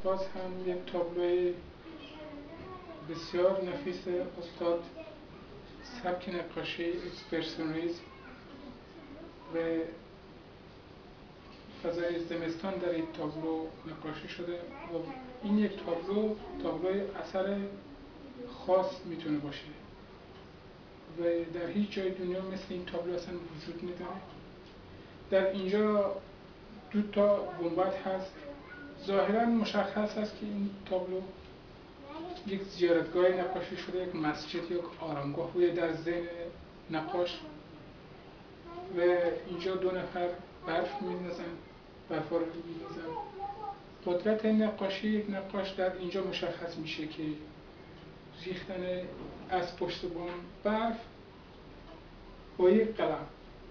باز هم یک تابلوی بسیار نفیس استاد، سبک نقاشی اکسپرسیونیسم و فضای زمستان در این تابلو نقاشی شده و این یک تابلوی اثر خاص میتونه باشه و در هیچ جای دنیا مثل این تابلو اصلا وجود نداره. در اینجا دو تا گنبد هست. ظاهرا مشخص است که این تابلو یک زیارتگاه نقاشی شده، یک مسجد یا آرامگاه بوده در ذهن نقاش و اینجا دو نفر برف می‌نازن، برفا رو می‌نازن. قدرت نقاشی یک نقاش در اینجا مشخص میشه که ریختن از پشت بام برف با یک قلم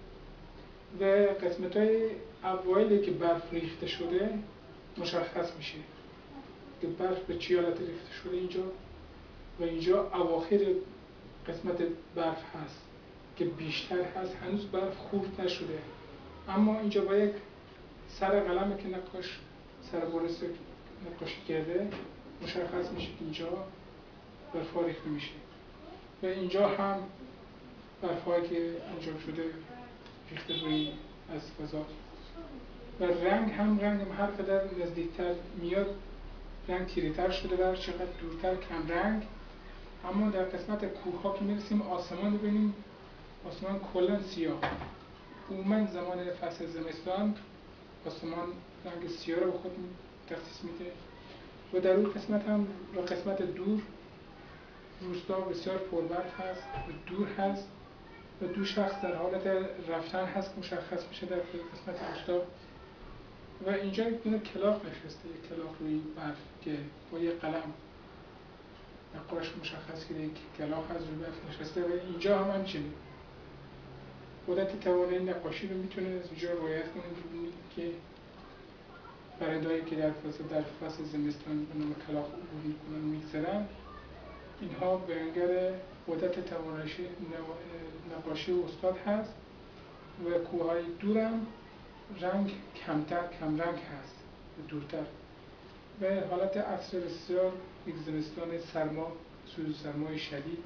و قسمت‌های اوایلی که برف ریخته شده مشخص میشه که برف به چه حالت ریخته شده اینجا و اینجا اواخر قسمت برف هست که بیشتر هست، هنوز برف خورد نشده، اما اینجا با یک سر قلم که نقاش سر برس نقاشی کرده مشخص میشه که اینجا برفا ریخته میشه و اینجا هم برفایی که انجام شده ریخته روی از فضا و رنگ هم هر قدر نزدیکتر میاد رنگ تیره‌تر شده و هر چقدر دورتر کم رنگ. اما در قسمت کوه ها که میرسیم آسمان ببینیم، آسمان کلا سیاه. عموما زمان فصل زمستان آسمان رنگ سیاه رو به خود تخصیص میده و در اون قسمت هم و قسمت دور روستا بسیار پربرف هست و دور هست و دو شخص در حالت رفتن هست مشخص میشه در قسمت روستا و اینجا یک دونه کلاغ نشسته، یک کلاغ روی برف که با یک قلم نقاش مشخص کرده یک کلاغ هست روی برف نشسته و اینجا هم همچنین قدرت توانایی نقاشی رو میتونه از اینجا روایت کنه که پرنده‌هایی که در فصل زمستان به نام کلاغ عبور میکنن میگذرن، اینها بیانگر قدرت توانایی نقاشی استاد هست و کوههای دورم رنگ کم رنگ هست و دورتر و حالت عصر بسیار یک زمستان سرما، سرمای شدید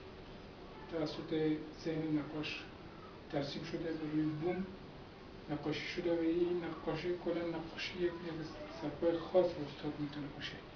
توسط ذهن نقاش ترسیم شده و روی بوم نقاشی شده و این نقاشی کلا نقاشی یک سبکای خاص استاد میتونه باشه.